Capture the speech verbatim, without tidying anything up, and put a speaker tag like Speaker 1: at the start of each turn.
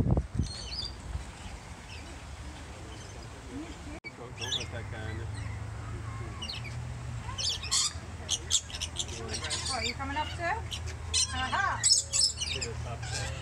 Speaker 1: Don't, don't let that guy in there.
Speaker 2: What, are you coming up too? Aha!